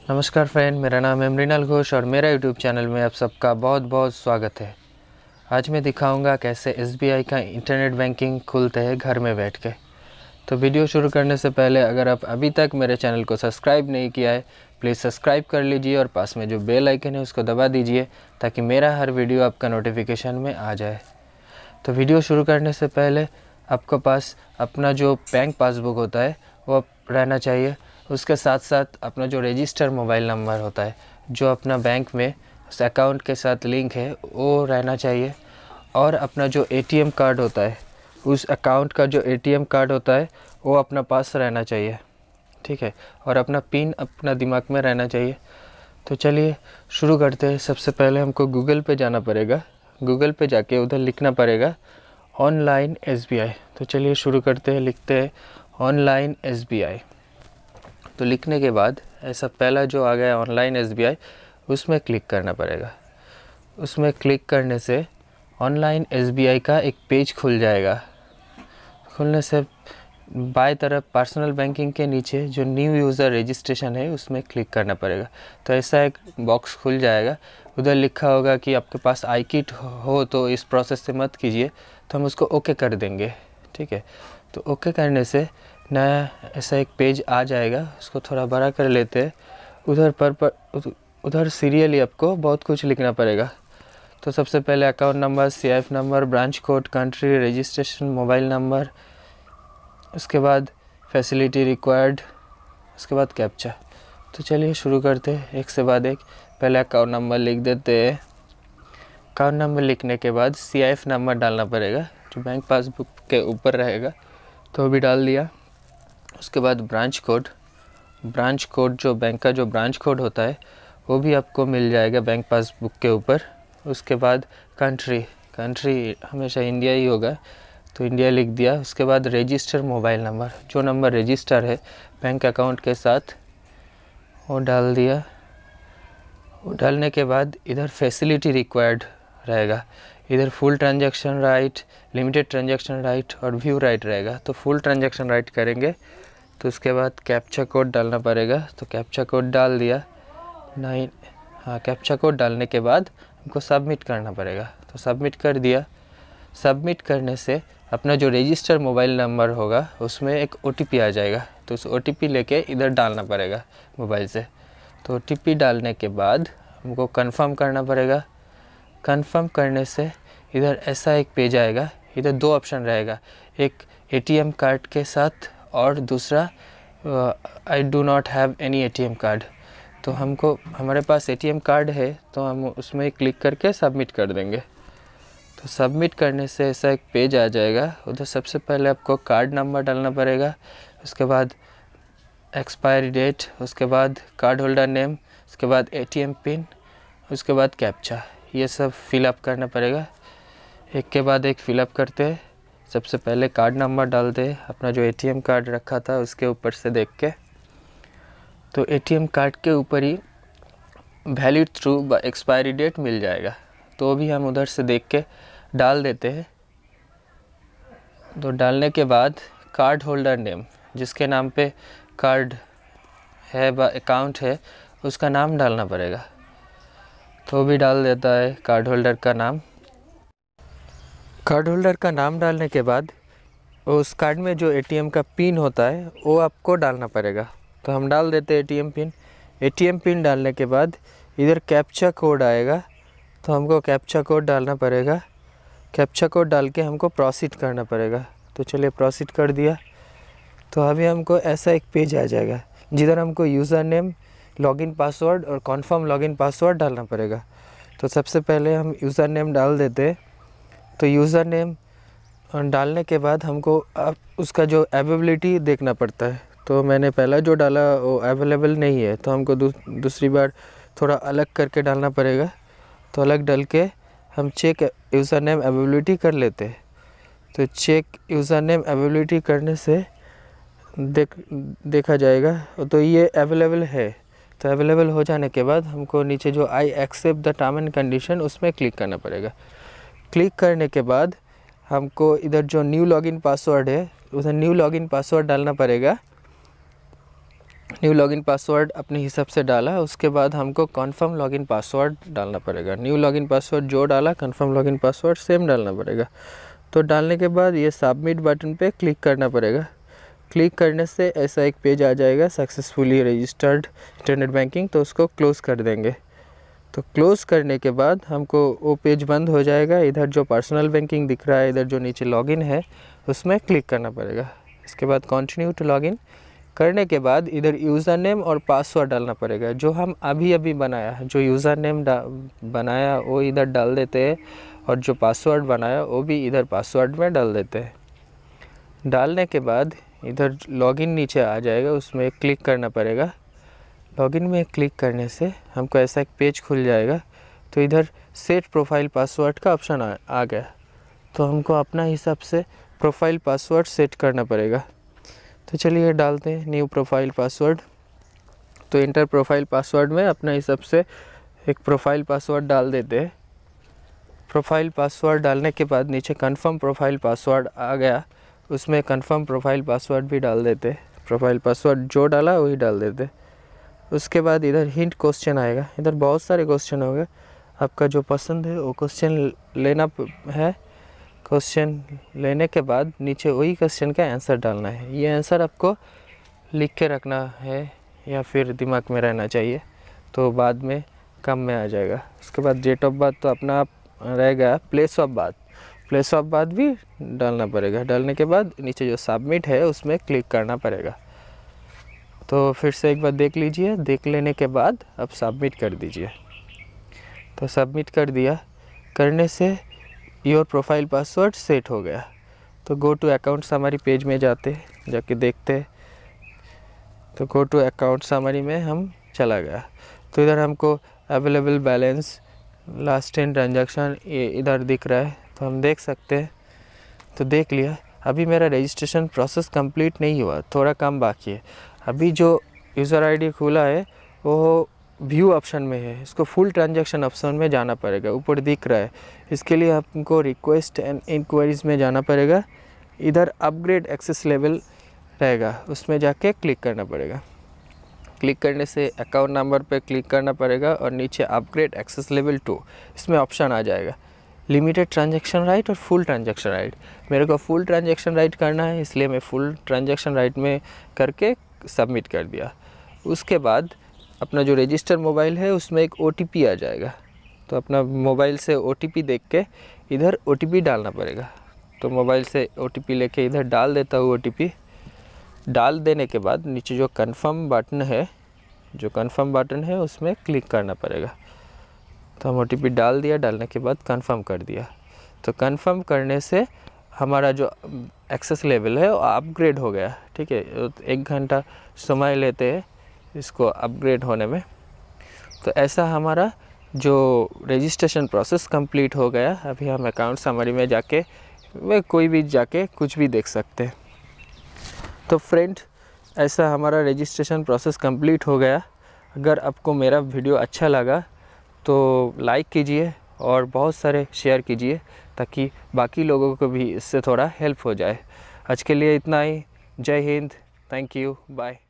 नमस्कार फ्रेंड, मेरा नाम है मृणाल घोष और मेरा यूट्यूब चैनल में आप सबका बहुत बहुत स्वागत है। आज मैं दिखाऊंगा कैसे एसबीआई का इंटरनेट बैंकिंग खुलते हैं घर में बैठ के। तो वीडियो शुरू करने से पहले अगर आप अभी तक मेरे चैनल को सब्सक्राइब नहीं किया है, प्लीज़ सब्सक्राइब कर लीजिए और पास में जो बेल आइकन है उसको दबा दीजिए ताकि मेरा हर वीडियो आपका नोटिफिकेशन में आ जाए। तो वीडियो शुरू करने से पहले आपके पास अपना जो बैंक पासबुक होता है वो रहना चाहिए। उसके साथ साथ अपना जो रजिस्टर मोबाइल नंबर होता है जो अपना बैंक में उस अकाउंट के साथ लिंक है वो रहना चाहिए। और अपना जो एटीएम कार्ड होता है, उस अकाउंट का जो एटीएम कार्ड होता है वो अपना पास रहना चाहिए, ठीक है। और अपना पिन अपना दिमाग में रहना चाहिए। तो चलिए शुरू करते हैं। सबसे पहले हमको गूगल पे जाना पड़ेगा। गूगल पे जाके उधर लिखना पड़ेगा ऑनलाइन एसबीआई। तो चलिए शुरू करते हैं। लिखते हैं ऑनलाइन एसबीआई। तो लिखने के बाद ऐसा पहला जो आ गया ऑनलाइन एसबीआई, उसमें क्लिक करना पड़ेगा। उसमें क्लिक करने से ऑनलाइन एसबीआई का एक पेज खुल जाएगा। खुलने से बाएं तरफ पर्सनल बैंकिंग के नीचे जो न्यू यूज़र रजिस्ट्रेशन है उसमें क्लिक करना पड़ेगा। तो ऐसा एक बॉक्स खुल जाएगा। उधर लिखा होगा कि आपके पास आई किट हो तो इस प्रोसेस से मत कीजिए, तो हम उसको ओके कर देंगे, ठीक है। तो ओके करने से नया ऐसा एक पेज आ जाएगा। उसको थोड़ा बड़ा कर लेते हैं। उधर सीरियली आपको बहुत कुछ लिखना पड़ेगा। तो सबसे पहले account number, CIF number, branch code, country, registration mobile number, उसके बाद फैसिलिटी रिक्वायर्ड, उसके बाद कैप्चा। तो चलिए शुरू करते हैं एक से बाद एक। पहले अकाउंट नंबर लिख देते हैं। अकाउंट नंबर लिखने के बाद सीआईएफ नंबर डालना पड़ेगा जो बैंक पासबुक के ऊपर रहेगा, तो भी डाल दिया। उसके बाद ब्रांच कोड जो बैंक का जो ब्रांच कोड होता है वो भी आपको मिल जाएगा बैंक पासबुक के ऊपर। उसके बाद कंट्री हमेशा इंडिया ही होगा, तो इंडिया लिख दिया। उसके बाद रजिस्टर मोबाइल नंबर, जो नंबर रजिस्टर है बैंक अकाउंट के साथ, वो डाल दिया। वो डालने के बाद इधर फैसिलिटी रिक्वायर्ड रहेगा। इधर full transaction right, limited transaction right और व्यू राइट रहेगा। तो फुल ट्रांजैक्शन राइट करेंगे। तो उसके बाद कैप्चा कोड डालना पड़ेगा। तो कैप्चा कोड डाल दिया। कैप्चा कोड डालने के बाद हमको सबमिट करना पड़ेगा। तो सबमिट कर दिया। सबमिट करने से अपना जो रजिस्टर मोबाइल नंबर होगा उसमें एक ओटीपी आ जाएगा। तो उस ओटीपी लेके इधर डालना पड़ेगा मोबाइल से। तो ओटीपी डालने के बाद हमको कंफर्म करना पड़ेगा। कंफर्म करने से इधर ऐसा एक पेज आएगा। इधर दो ऑप्शन रहेगा, एक एटीएम कार्ड के साथ और दूसरा I do not have any ATM card. तो हमारे पास एटीएम कार्ड है तो हम उसमें क्लिक करके सबमिट कर देंगे। तो सबमिट करने से ऐसा एक पेज आ जाएगा। उधर सबसे पहले आपको कार्ड नंबर डालना पड़ेगा, उसके बाद एक्सपायरी डेट, उसके बाद कार्ड होल्डर नेम, उसके बाद एटीएम पिन, उसके बाद कैप्चा। ये सब फिलअप करना पड़ेगा। एक के बाद एक फिलअप करते हैं। सबसे पहले कार्ड नंबर डालते हैं, अपना जो एटीएम कार्ड रखा था उसके ऊपर से देख के। तो एटीएम कार्ड के ऊपर ही वैलिड थ्रू एक्सपायरी डेट मिल जाएगा, तो भी हम उधर से देख के डाल देते हैं। तो डालने के बाद कार्ड होल्डर नेम, जिसके नाम पे कार्ड है अकाउंट है उसका नाम डालना पड़ेगा। तो भी डाल देता है कार्ड होल्डर का नाम। कार्ड होल्डर का नाम डालने के बाद उस कार्ड में जो एटीएम का पिन होता है वो आपको डालना पड़ेगा। तो हम डाल देते हैं एटीएम पिन। एटीएम पिन डालने के बाद इधर कैप्चा कोड आएगा, तो हमको कैप्चा कोड डालना पड़ेगा। कैप्चा कोड डाल के हमको प्रोसीड करना पड़ेगा। तो चलिए प्रोसीड कर दिया। तो अभी हमको ऐसा एक पेज आ जाएगा जिधर हमको यूज़र नेम, लॉगिन पासवर्ड और कन्फर्म लॉगिन पासवर्ड डालना पड़ेगा। तो सबसे पहले हम यूज़र नेम डाल देते हैं। तो यूज़र नेम डालने के बाद हमको उसका जो अवेलेबिलिटी देखना पड़ता है। तो मैंने पहला जो डाला वो अवेलेबल नहीं है, तो हमको दूसरी बार थोड़ा अलग करके डालना पड़ेगा। तो अलग डाल के हम चेक यूज़र नेम अवेलेबिलिटी कर लेते हैं। तो चेक यूज़र नेम अवेलेबिलिटी करने से देखा जाएगा तो ये अवेलेबल है। तो अवेलेबल हो जाने के बाद हमको नीचे जो I accept the term and condition उसमें क्लिक करना पड़ेगा। क्लिक करने के बाद हमको इधर जो न्यू लॉगिन पासवर्ड है उधर न्यू लॉगिन पासवर्ड डालना पड़ेगा। न्यू लॉगिन पासवर्ड अपने हिसाब से डाला, उसके बाद हमको कन्फर्म लॉगिन पासवर्ड डालना पड़ेगा। न्यू लॉगिन पासवर्ड जो डाला, कन्फर्म लॉगिन पासवर्ड सेम डालना पड़ेगा। तो डालने के बाद ये सबमिट बटन पे क्लिक करना पड़ेगा। क्लिक करने से ऐसा एक पेज आ जाएगा, सक्सेसफुली रजिस्टर्ड इंटरनेट बैंकिंग। तो उसको क्लोज़ कर देंगे। तो क्लोज़ करने के बाद हमको वो पेज बंद हो जाएगा। इधर जो पर्सनल बैंकिंग दिख रहा है, इधर जो नीचे लॉगिन है उसमें क्लिक करना पड़ेगा। इसके बाद कंटिन्यू टू लॉगिन करने के बाद इधर यूज़र नेम और पासवर्ड डालना पड़ेगा। जो हम अभी बनाया, जो यूज़र नेम बनाया वो इधर डाल देते हैं, और जो पासवर्ड बनाया वो भी इधर पासवर्ड में डाल देते हैं। डालने के बाद इधर लॉगिन नीचे आ जाएगा, उसमें क्लिक करना पड़ेगा। लॉगिन में क्लिक करने से हमको ऐसा एक पेज खुल जाएगा। तो इधर सेट प्रोफाइल पासवर्ड का ऑप्शन आ गया। तो हमको अपना हिसाब से प्रोफाइल पासवर्ड सेट करना पड़ेगा। तो चलिए डालते हैं न्यू प्रोफाइल पासवर्ड। तो इंटर प्रोफाइल पासवर्ड में अपना हिसाब से एक प्रोफाइल पासवर्ड डाल देते हैं। प्रोफाइल पासवर्ड डालने के बाद नीचे कन्फर्म प्रोफाइल पासवर्ड आ गया, उसमें कन्फर्म प्रोफाइल पासवर्ड भी डाल देते। प्रोफाइल पासवर्ड जो डाला वही डाल देते। उसके बाद इधर हिंट क्वेश्चन आएगा। इधर बहुत सारे क्वेश्चन होंगे, आपका जो पसंद है वो क्वेश्चन लेना है। क्वेश्चन लेने के बाद नीचे वही क्वेश्चन का आंसर डालना है। ये आंसर आपको लिख के रखना है या फिर दिमाग में रहना चाहिए, तो बाद में काम में आ जाएगा। उसके बाद डेट ऑफ बर्थ तो अपना आप रहेगा। प्लेस ऑफ बर्थ भी डालना पड़ेगा। डालने के बाद नीचे जो सबमिट है उसमें क्लिक करना पड़ेगा। तो फिर से एक बार देख लीजिए। देख लेने के बाद अब सबमिट कर दीजिए। तो सबमिट कर दिया। करने से योर प्रोफाइल पासवर्ड सेट हो गया। तो go to account summary page में जाके देखते। तो गो टू अकाउंट समरी में हम चला गया। तो इधर हमको अवेलेबल बैलेंस, लास्ट 10 ट्रांजैक्शन ये इधर दिख रहा है, तो हम देख सकते हैं। तो देख लिया। अभी मेरा रजिस्ट्रेशन प्रोसेस कंप्लीट नहीं हुआ, थोड़ा काम बाकी है। अभी जो यूज़र आईडी खुला है वो व्यू ऑप्शन में है, इसको फुल ट्रांजैक्शन ऑप्शन में जाना पड़ेगा। ऊपर दिख रहा है, इसके लिए आपको रिक्वेस्ट एंड इंक्वायरीज में जाना पड़ेगा। इधर अपग्रेड एक्सेस लेवल रहेगा, उसमें जाके क्लिक करना पड़ेगा। क्लिक करने से अकाउंट नंबर पे क्लिक करना पड़ेगा और नीचे अपग्रेड एक्सेस लेवल 2 इसमें ऑप्शन आ जाएगा, लिमिटेड ट्रांजैक्शन राइट और फुल ट्रांजैक्शन राइट। मेरे को फुल ट्रांजैक्शन राइट करना है, इसलिए मैं फुल ट्रांजैक्शन राइट में करके सबमिट कर दिया। उसके बाद अपना जो रजिस्टर मोबाइल है उसमें एक OTP आ जाएगा। तो अपना मोबाइल से OTP देख के इधर OTP डालना पड़ेगा। तो मोबाइल से OTP लेके इधर डाल देता हूँ। OTP डाल देने के बाद नीचे जो कन्फर्म बटन है उसमें क्लिक करना पड़ेगा। तो हम OTP डाल दिया। डालने के बाद कन्फर्म कर दिया। तो कन्फर्म करने से हमारा जो एक्सेस लेवल है वो अपग्रेड हो गया। ठीक है, 1 घंटा समय लेते हैं इसको अपग्रेड होने में। तो ऐसा हमारा जो रजिस्ट्रेशन प्रोसेस कंप्लीट हो गया। अभी हम अकाउंट समरी में जाके कोई भी जाके कुछ भी देख सकते हैं। तो फ्रेंड, ऐसा हमारा रजिस्ट्रेशन प्रोसेस कंप्लीट हो गया। अगर आपको मेरा वीडियो अच्छा लगा तो लाइक कीजिए और बहुत सारे शेयर कीजिए, ताकि बाकी लोगों को भी इससे थोड़ा हेल्प हो जाए। आज के लिए इतना ही। जय हिंद, थैंक यू, बाय।